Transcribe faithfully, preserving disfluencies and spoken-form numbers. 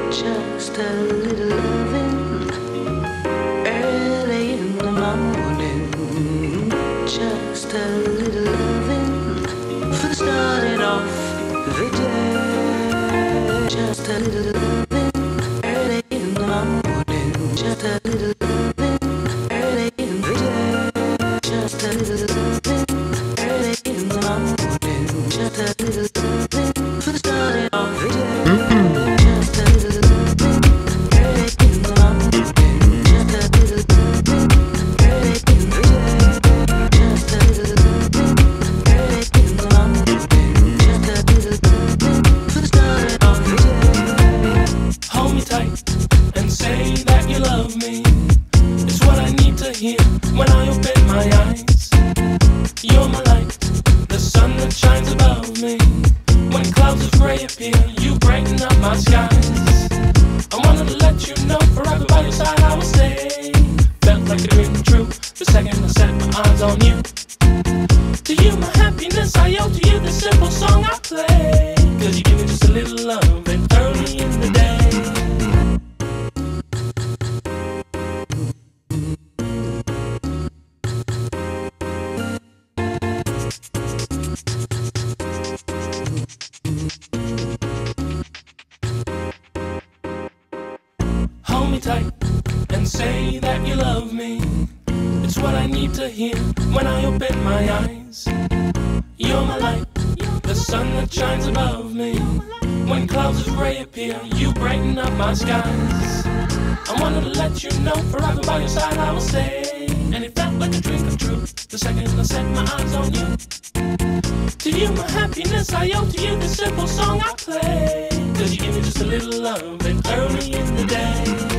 Just a little loving early in the morning. Just a little loving for the starting off the day. Just a little loving early in the morning. Just a little loving early in the day. Just a little loving early in the morning. Just a little loving for the starting off the day. Just a little when I open my eyes. You're my light, the sun that shines above me. When clouds of gray appear, you brighten up my skies. I wanted to let you know, forever by your side I will stay. Felt like a dream come true, the second I set my eyes on you. To you my happiness, I owe to you this simple song I play. Cause you give me just a little love and early in the day. Hold me tight and say that you love me. It's what I need to hear when I open my eyes. You're my light, the sun that shines above me. When clouds of gray appear, you brighten up my skies. I wanted to let you know, forever by your side I will stay. And it felt like a dream come true, the second I set my eyes on you. To you my happiness, I owe to you this simple song I play. Cause you give me just a little love and early in the day.